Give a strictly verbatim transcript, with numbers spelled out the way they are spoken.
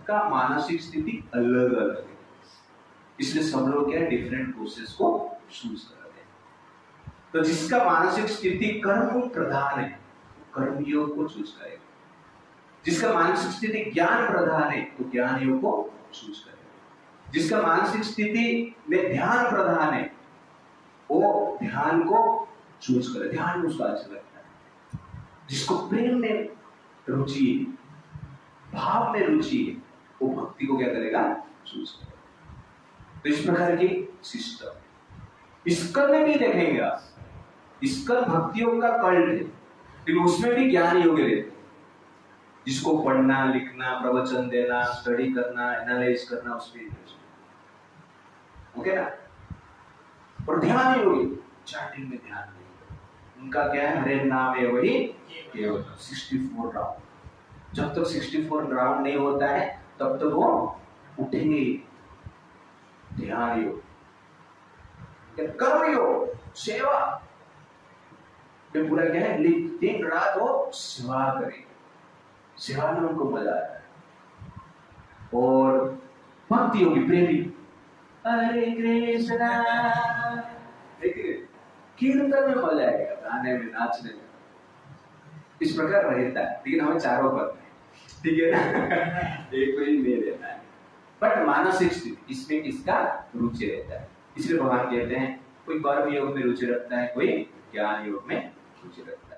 सबका मानसिक स्थिति अलग अलग है, इसलिए सब लोग क्या डिफरेंट कोर्सेज को चूज करते हैं। तो जिसका मानसिक स्थिति कर्म प्रधान है कर्म योग को चूज करेगा, जिसका मानसिक स्थिति ज्ञान प्रधान है तो ज्ञान योग को चूज करेगा, जिसका मानसिक स्थिति में ध्यान प्रधान है वो ध्यान को चूज करे, ध्यान उसका अच्छा लगता है। जिसको प्रेम में रुचि है, भाव में रुचि है, वो भक्ति को क्या करेगा, चूज करेगा। तो इस प्रकार की सिस्टम इसकन में भी देखेंगे आप, इसकन भक्ति योग का कल्ट है, लेकिन उसमें भी ज्ञान योग रहते हैं। जिसको पढ़ना लिखना प्रवचन देना स्टडी करना एनालाइज करना उसमें ओके ना। और ध्यान योगी चैटिंग में ध्यान नहीं, उनका क्या है, हरे नाम है वही केवल चौंसठ राउंड। जब तक चौंसठ राउंड नहीं होता है तब तक वो उठेंगे। ध्यान योग, कर्म योग, सेवा ये पूरा क्या है, दिन रात वो सेवा करेंगे, सेवा में उनको मजा आता है। और भक्ति योगी प्रेमी, हरे कृष्णा, देखिए कीर्तन में मजा आएगा, गाने में नाचने में, इस प्रकार रहता है। लेकिन हमें चारों करना है, ठीक है ना, एक को ही ले देना है। बट मानसिक स्थिति इसमें किसका रुचि रहता है, इसलिए भगवान कहते हैं कोई कर्म योग में रुचि रखता है, कोई ज्ञान योग में रुचि रखता है।